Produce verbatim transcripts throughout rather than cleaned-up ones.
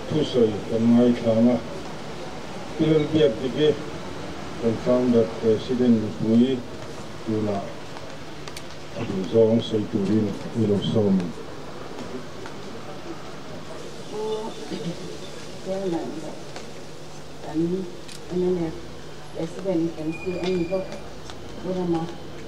thu soi kan ngai thanga pilal biak dike kan founder president Bui tuna adu zong sei turin ilo som kan ini president kan si ini kok berama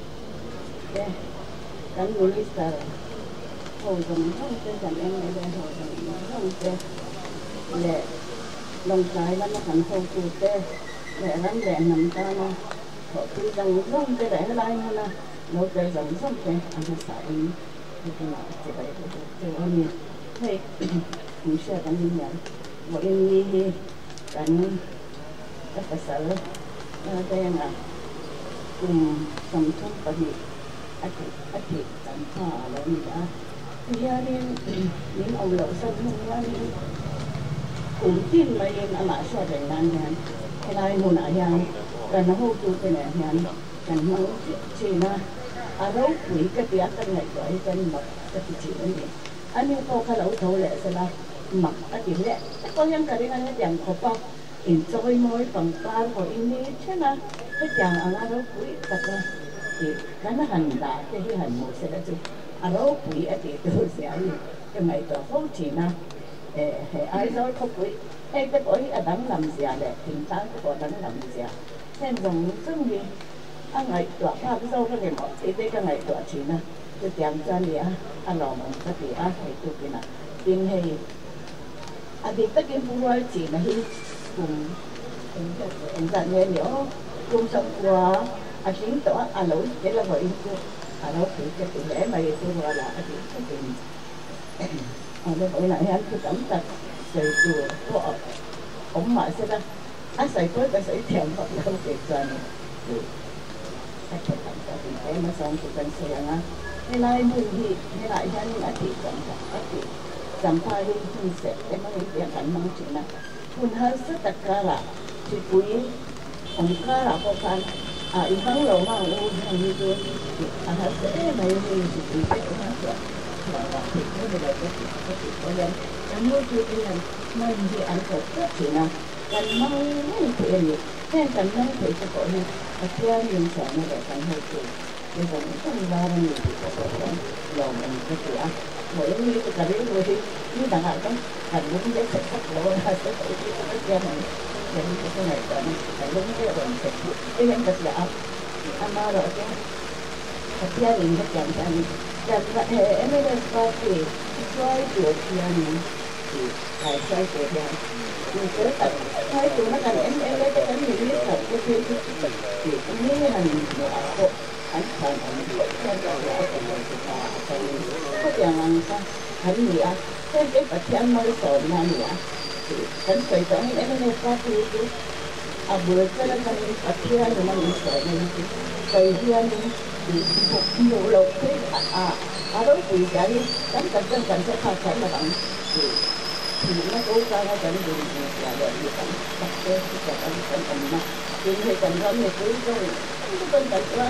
ya kan minister hồi dòng không trên trận em này là hồi dòng không trên để lòng trái nó thành sâu tù tê để lắm để nằm ta nó họ cứ dòng không tê để lại nó là nó chơi dòng không tê anh sẽ xài đi cái nào chỉ vậy thôi anh nhỉ hey mình sẽ cần như vậy mỗi người thì cần các cái sở đây là cùng dòng không có gì ác ác thiệt tận thà là gì đó gia đình những ông lão sông gia đình cũng tin mà yên ở lại sau này nan nhàn cái này muốn ở nhà rồi nó hô tu cái này nhàn cần nó chỉ là ở đâu quý cái tiếng cái này gọi cái mặc cái chuyện này anh em có cái lão thầu lệ sẽ là mặc cái chuyện lệ có những cái này nó chẳng có bao enjoy mối bằng ba của ini chứ là cái chẳng ở đâu quý thật là thì cái nó hành đã cái cái hành một sẽ là gì ở đâu quý ở thì tôi sẽ đi cái ngày đó không chỉ là hệ ai nói không quý hay cái quý ở đắng làm gì à để tính toán cái có đắng làm gì à xem dòngซึ่งgì anh ngày đó ba cái dâu cái này mọi cái đây cái ngày đó chỉ là cái tiền cho đi à anh làm một cái gì à thì tôi cái nào tiền hay à thì tất nhiên phụ huynh chỉ là hi cùng em dặn nghe nếu cùng sống qua à chính đó à lỗi cái là vậy à nó thì cái tỷ lệ mà tôi gọi là cái cái tiền à nó gọi là anh cứ tẩm tật rồi chùa của ông ngoại sẽ ra anh xây với cái xây tiền hoặc là không kịp rồi thì cái cái tẩm tật thì cái mà xong thì cần xây ra cái này mùi thì cái lại cho nên là thì tẩm tật cái thì tẩm pha đi thì sẽ cái mà những cái cảnh mang chuyện làคุณฮันส์ตะการะที่ปุยองค์การะก็การอ่าอีกครั้งเราว่าโอ้ยมีตัวอาหารเสริมไม่มีสิ่งที่เป็นอาหารเสริมเราผิดไม่ได้ก็ผิดก็ผิดเพราะฉะนั้นการนู้นคือการไม่มีอันเกิดขึ้นสินะการมั่งไม่เปลี่ยนแค่การมั่งเปลี่ยนก็เนี่ยเพื่อมีสารในการให้ตัวในการต้องวางอยู่ที่ตัวเราเรามันก็เสียmỗi người cái cái đấy rồi thì như chẳng hạn cái hành đúng cái sạch sạch rồi là sẽ phải cái cái cái này cái cái này cái này cái đúng cái rồi sạch cái này cái là anh nói rồi cái cái gia đình cái chẳng hạn chẳng hạn em ấy là sao thì xoay chuột gia đình thì phải xoay chuột gia nhưng cái tập xoay chuột nó thành em em lấy cái cái gì biết là cái cái cái thì cũng như là một anh phải anh phải xem là cái cái có chẳng là sao hắn gì à cái cái bạch thiên mới sổ na gì à thì hắn phải cho nên em nên phát huy cái à bữa cái là cái bạch thiên rồi mà mình sổ này thì cây thiên thì một nhiều lộc thế à à đó thì cái đánh cần cần cần sẽ phát triển là bằng thì thì nó cố gắng nó cần dùng là để gì cần tập cái cái cần cần cần mà thì hay cần đó thì cứ rồi không cần cần quá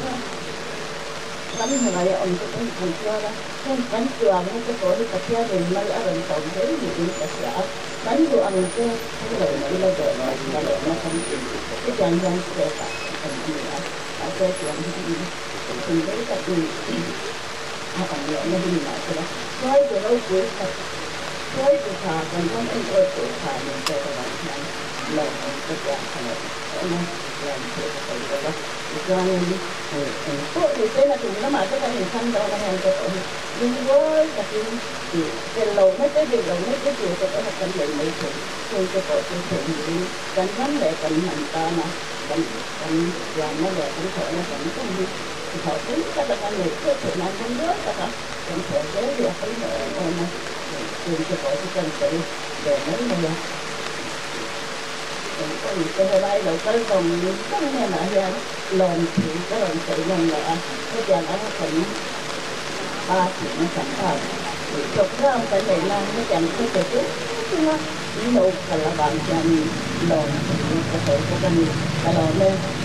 lắm người ông cũng không cần cho đó không bánh chùa nó cái cổ đi cà phê thì mấy ở bên tổng thế gì đi cà phê bánh chùa ăn cái cái lời này là để mà mà để nó không cái chàng dân sẽ phải cần gì đó ở cái chuyện gì thì đấy là gì họ còn nhớ nó đi lại cái đó nói từ lâu cuối nói từ thà còn không anh ơi từ thà mình sẽ là bạn làm cái chuyện này nó làm thế phải cái đó cho nên tôi thì thế là chúng nó mà cái cái hình xăm đó là hàng cái tội nhưng với cái thì cái lầu mấy cái gì lầu mấy cái gì cái đó là cần lấy mấy chuyện tôi cái tội tôi chuyện gì cần lắm để cần hành ta mà cần cần làm nó để cần thở nó cần không đi thở tính các bạn ăn được cái chuyện này không được các bạn cần thở cái việc cái nữa rồi mà tôi cái tội tôi cần tự để mấy người cái hồi đây đầu tới còn có nghe lại ra lòn thì cái lòn tự lòn là cái chàng ở tỉnh ba chuyện sẵn sàng chụp ra ông phải này là nó chẳng có thể trước nó ví dụ là bạn chàng lòn thì có thể có cái gì cái lòn lên